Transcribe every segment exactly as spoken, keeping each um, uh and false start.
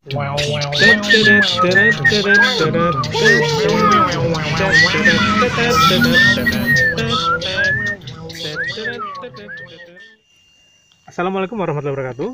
Wow, wow, Assalamualaikum warahmatullahi wabarakatuh.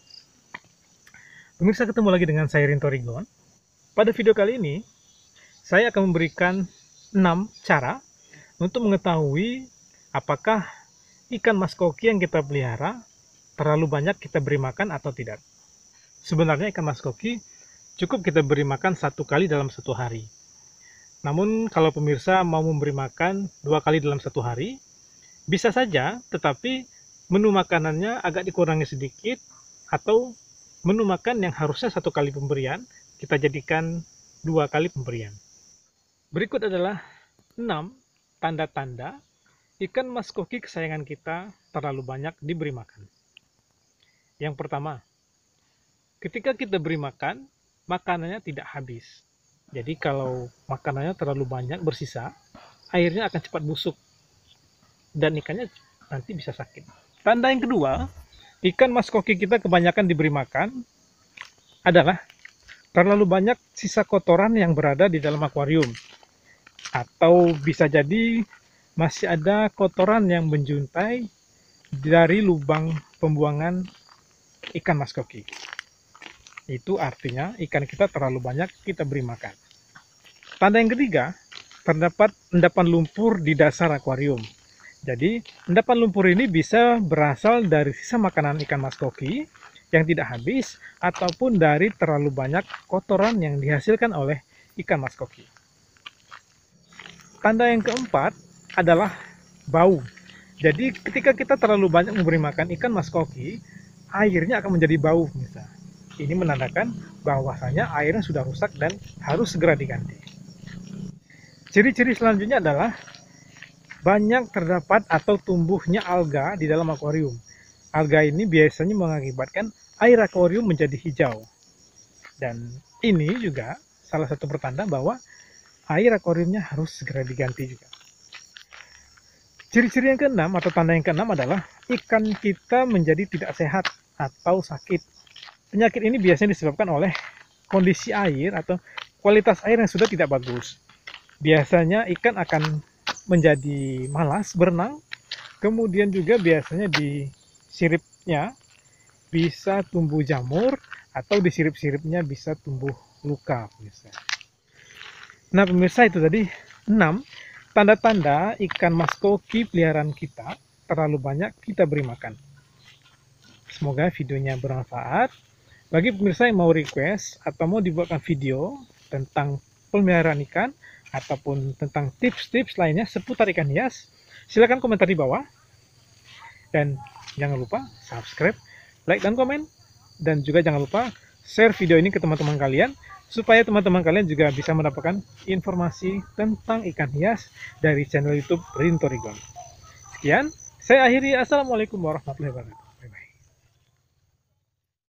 Pemirsa, ketemu lagi dengan saya Rinto Rigon. Pada video kali ini, saya akan memberikan enam cara untuk mengetahui apakah ikan mas koki yang kita pelihara terlalu banyak kita beri makan atau tidak. Sebenarnya ikan mas koki cukup kita beri makan satu kali dalam satu hari. Namun kalau pemirsa mau memberi makan dua kali dalam satu hari, bisa saja, tetapi menu makanannya agak dikurangi sedikit, atau menu makan yang harusnya satu kali pemberian, kita jadikan dua kali pemberian. Berikut adalah enam tanda-tanda ikan mas koki kesayangan kita terlalu banyak diberi makan. Yang pertama, ketika kita beri makan, makanannya tidak habis. Jadi kalau makanannya terlalu banyak bersisa, airnya akan cepat busuk dan ikannya nanti bisa sakit. Tanda yang kedua, ikan mas koki kita kebanyakan diberi makan adalah terlalu banyak sisa kotoran yang berada di dalam akuarium. Atau bisa jadi masih ada kotoran yang menjuntai dari lubang pembuangan ikan mas koki. Itu artinya ikan kita terlalu banyak kita beri makan. Tanda yang ketiga, terdapat endapan lumpur di dasar akuarium. Jadi, endapan lumpur ini bisa berasal dari sisa makanan ikan mas koki yang tidak habis, ataupun dari terlalu banyak kotoran yang dihasilkan oleh ikan mas koki. Tanda yang keempat adalah bau. Jadi, ketika kita terlalu banyak memberi makan ikan mas koki, airnya akan menjadi bau, misalnya. Ini menandakan bahwasanya airnya sudah rusak dan harus segera diganti. Ciri-ciri selanjutnya adalah banyak terdapat atau tumbuhnya alga di dalam akuarium. Alga ini biasanya mengakibatkan air akuarium menjadi hijau. Dan ini juga salah satu pertanda bahwa air akuariumnya harus segera diganti juga. Ciri-ciri yang keenam atau tanda yang keenam adalah ikan kita menjadi tidak sehat atau sakit. Penyakit ini biasanya disebabkan oleh kondisi air atau kualitas air yang sudah tidak bagus. Biasanya ikan akan menjadi malas berenang, kemudian juga biasanya di siripnya bisa tumbuh jamur, atau di sirip-siripnya bisa tumbuh luka. Pemirsa. Nah pemirsa, itu tadi enam tanda-tanda ikan mas koki peliharaan kita terlalu banyak kita beri makan. Semoga videonya bermanfaat. Bagi pemirsa yang mau request atau mau dibuatkan video tentang pemeliharaan ikan ataupun tentang tips-tips lainnya seputar ikan hias, silakan komentar di bawah. Dan jangan lupa subscribe, like, dan komen. Dan juga jangan lupa share video ini ke teman-teman kalian, supaya teman-teman kalian juga bisa mendapatkan informasi tentang ikan hias dari channel YouTube Rinto Rigon. Sekian, saya akhiri. Assalamualaikum warahmatullahi wabarakatuh.